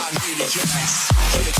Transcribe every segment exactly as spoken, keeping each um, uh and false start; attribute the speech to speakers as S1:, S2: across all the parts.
S1: baseline maniacs.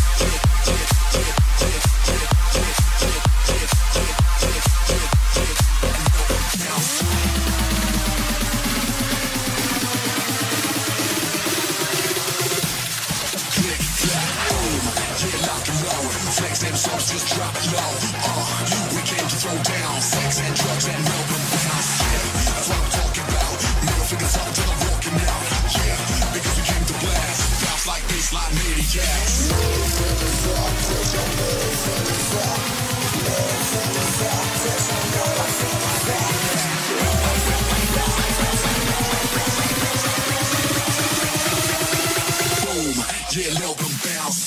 S1: Just drop it low. Uh, we came to throw down sex and drugs and milk and bounce. Yeah, that's what I'm talking about. Middle fingers up till I'm walking out. Yeah, because we came to blast. Bounce like baseline maniacs. Middle fingers up, put your middle fingers up. Middle fingers up, put your middle fingers up. Boom, yeah, milk and bounce.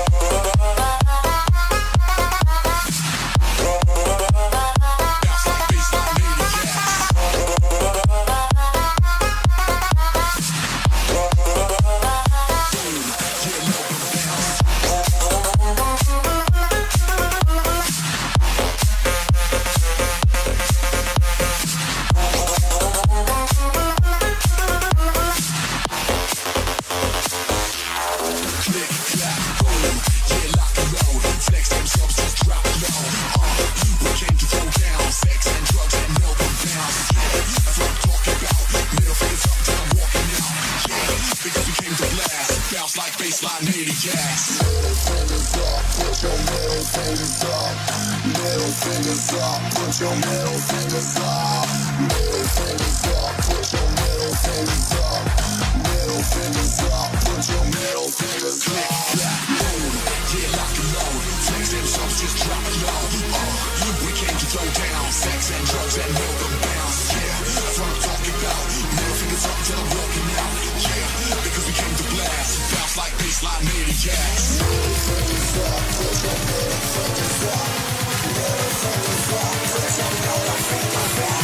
S1: Baseline maniacs. Middle fingers up, put your middle fingers up. Middle fingers up, put your middle fingers up. Middle fingers up, put your middle fingers up. Middle fingers up, put your middle fingers up. Click, clap, boom, yeah, lock and load. Flex them subs, just drop it low. Uh, we came to throw down sex and drugs and milk and bounce. Yeah, that's what I'm talking about. Middle fingers up till I'm walking out. Yeah, because we came to blast. Bounce like baseline maniacs. Middle fingers up, put your middle fingers up. Middle fingers up, put your middle fingers up.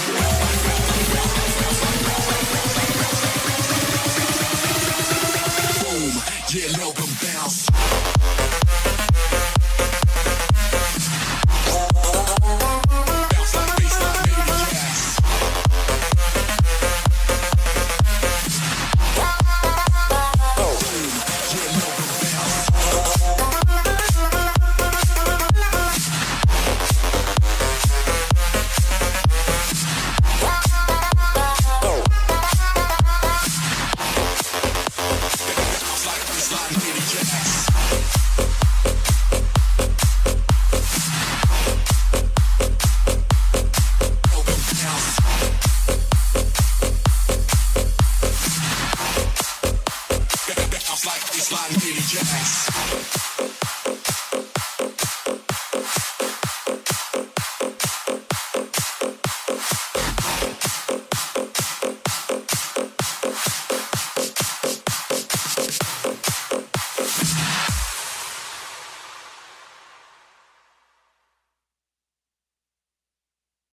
S1: Boom, yeah, milk and bounce. Bounce like baseline maniacs. Like baseline maniacs.